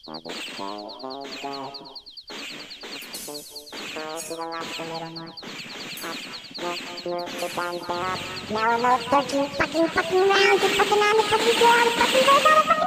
Now this very, very good. Even last a little more. Up, move the guns there up. Now in those 13 fucking rounds, you're fucking on the fucking ground, fucking goes on the fucking